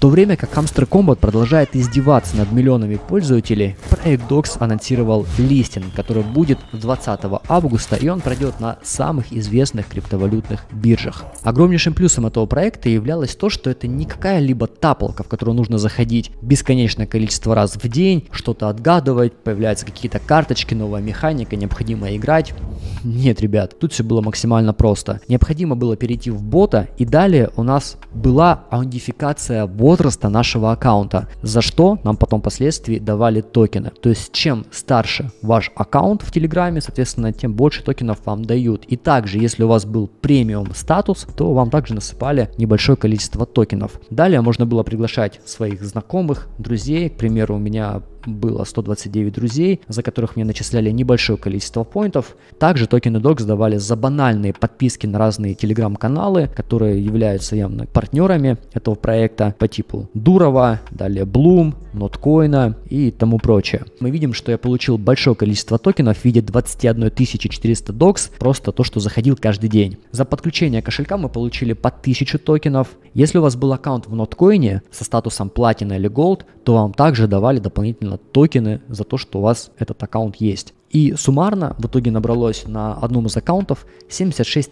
то время как Hamster Combat продолжает издеваться над миллионами пользователей, проект Dox анонсировал листинг, который будет 20 августа, и он пройдет на самых известных криптовалютных биржах. Огромнейшим плюсом этого проекта являлось то, что это не какая-либо тапалка, в которую нужно заходить бесконечное количество раз в день, что-то отгадывать, появляются какие-то карточки, новая механика, необходимо играть. Нет, ребят, тут все было максимально просто. Необходимо было перейти в бота, и далее у нас была аутентификация возраста нашего аккаунта, за что нам потом впоследствии давали токены. То есть чем старше ваш аккаунт в Телеграме, соответственно, тем больше токенов вам дают. И также, если у вас был премиум статус, то вам также насыпали небольшое количество токенов. Далее можно было приглашать своих знакомых, друзей. К примеру, у меня было 129 друзей, за которых мне начисляли небольшое количество поинтов. Также токены Dox давали за банальные подписки на разные телеграм-каналы, которые являются явно партнерами этого проекта по типу Дурова, далее Bloom, Notcoin и тому прочее. Мы видим, что я получил большое количество токенов в виде 21 400 Dox, просто то, что заходил каждый день. За подключение кошелька мы получили по 1000 токенов. Если у вас был аккаунт в Notcoin со статусом Platinum или Gold, то вам также давали дополнительно токены за то, что у вас этот аккаунт есть. И суммарно в итоге набралось на одном из аккаунтов 76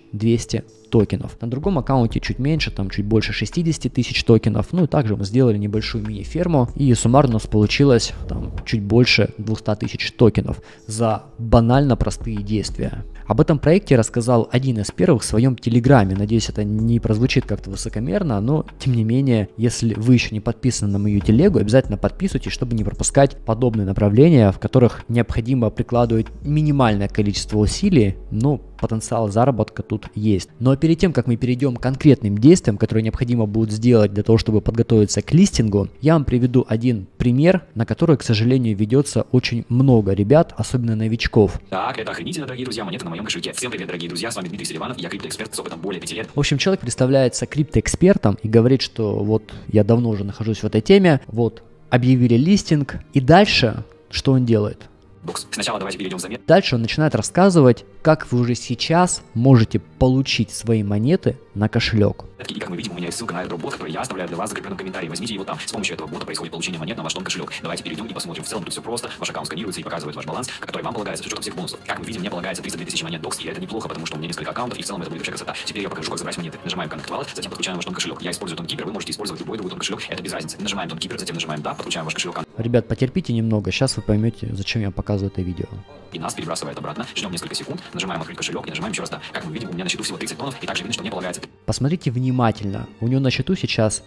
200 токенов. На другом аккаунте чуть меньше, там чуть больше 60 тысяч токенов. Ну и также мы сделали небольшую мини-ферму, и суммарно у нас получилось там чуть больше 200 тысяч токенов за банально простые действия. Об этом проекте рассказал один из первых в своем телеграме. Надеюсь, это не прозвучит как-то высокомерно, но тем не менее, если вы еще не подписаны на мою телегу, обязательно подписывайтесь, чтобы не пропускать подобные направления, в которых необходимо прикладывать минимальное количество усилий, но потенциал заработка тут есть. Но перед тем, как мы перейдем к конкретным действиям, которые необходимо будет сделать для того, чтобы подготовиться к листингу, я вам приведу один пример, на который, к сожалению, ведется очень много ребят, особенно новичков. Так, это охренительно, дорогие друзья, монеты на моем кошельке. Всем привет, дорогие друзья, с вами Дмитрий Селиванов, я криптоэксперт с опытом более 5 лет. В общем, человек представляется криптоэкспертом и говорит, что вот я давно уже нахожусь в этой теме, вот объявили листинг, и дальше что он делает? Dox. Сначала давайте перейдем в замер. Дальше он начинает рассказывать, как вы уже сейчас можете получить свои монеты на кошелек. И как мы видим, у меня есть ссылка на airdrop-бот, который я оставляю для вас в закрепленном комментарии. Возьмите его там. С помощью этого бота происходит получение монет на ваш кошелек. Давайте перейдем и посмотрим. В целом тут все просто. Ваш аккаунт сканируется и показывает ваш баланс, который вам полагается с учетом всех бонусов. Как мы видим, мне полагается 302 тысячи монет Dox, и это неплохо, потому что у меня несколько аккаунтов, и в целом это будет вообще красота. Теперь я покажу, как забрать монеты. Нажимаем Connect Wallet, затем подключаем ваш кошелек. Я использую Keeper, вы можете использовать любой другой кошелек, это без разницы. Нажимаем Keeper, затем нажимаем Да, подключаем ваш кошелек. Ребят, потерпите немного, сейчас вы поймете, зачем я показываю это видео. И нас перебрасывает обратно. Ждем несколько секунд, нажимаем открыть кошелек и нажимаем еще раз Да. Как мы видим, у меня на счету всего 30 тоннов, и также видно, что мне полагается. Посмотрите внимательно, у него на счету сейчас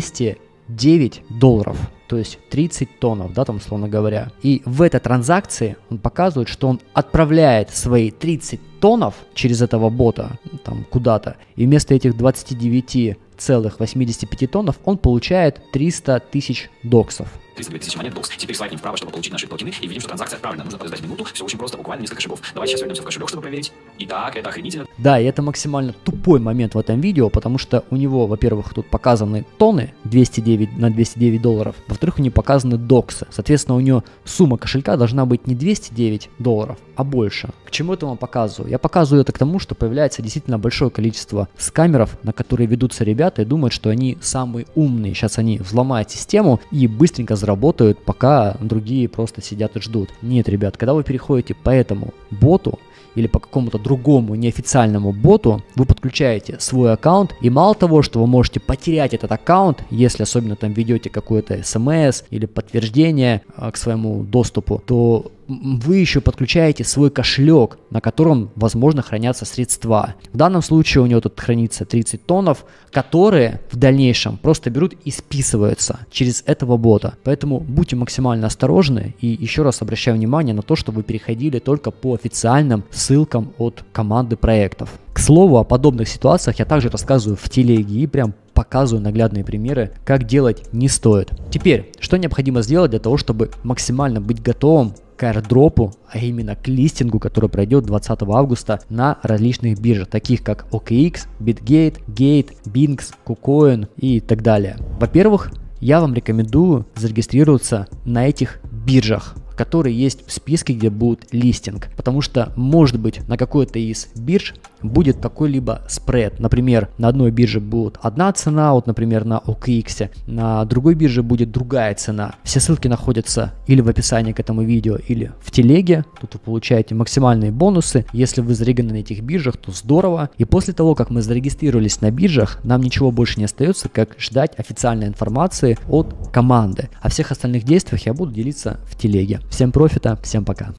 209 долларов, то есть 30 тоннов, да, там, условно говоря. И в этой транзакции он показывает, что он отправляет свои 30 тоннов через этого бота там куда-то, и вместо этих 29,85 тоннов он получает 300 тысяч доксов. 302 тысячи монет Dox. Теперь слайднем вправо, чтобы получить наши токены, и видим, что транзакция отправлена. Нужно подождать минуту, все очень просто, буквально несколько шагов. Давайте сейчас вернемся в кошелек, чтобы проверить. Итак, это охренительно. Да, и это максимально тупой момент в этом видео, потому что у него, во-первых, тут показаны тонны 209 на 209 долларов, во-вторых, у него показаны доксы. Соответственно, у него сумма кошелька должна быть не 209 долларов, а больше. К чему это вам показываю? Я показываю это к тому, что появляется действительно большое количество скамеров, на которые ведутся ребята и думают, что они самые умные. Сейчас они взломают систему и быстренько заработают, пока другие просто сидят и ждут. Нет, ребят, когда вы переходите по этому боту или по какому-то другому неофициальному боту, вы подключаете свой аккаунт, и мало того, что вы можете потерять этот аккаунт, если особенно там ведете какое-то смс или подтверждение к своему доступу, то вы еще подключаете свой кошелек, на котором, возможно, хранятся средства. В данном случае у него тут хранится 30 тоннов, которые в дальнейшем просто берут и списываются через этого бота. Поэтому будьте максимально осторожны, и еще раз обращаю внимание на то, что вы переходили только по официальным ссылкам от команды проектов. К слову, о подобных ситуациях я также рассказываю в телеге и прям показываю наглядные примеры, как делать не стоит. Теперь, что необходимо сделать для того, чтобы максимально быть готовым к airdropу, а именно к листингу, который пройдет 20 августа на различных биржах, таких как OKX, BitGate, Gate, Binance, KuCoin и так далее. Во-первых, я вам рекомендую зарегистрироваться на этих биржах, которые есть в списке, где будет листинг, потому что, может быть, на какой-то из бирж будет какой-либо спред. Например, на одной бирже будет одна цена, вот, например, на OKX, на другой бирже будет другая цена. Все ссылки находятся или в описании к этому видео, или в телеге. Тут вы получаете максимальные бонусы. Если вы зарегистрированы на этих биржах, то здорово. И после того, как мы зарегистрировались на биржах, нам ничего больше не остается, как ждать официальной информации от команды. О всех остальных действиях я буду делиться в телеге. Всем профита, всем пока.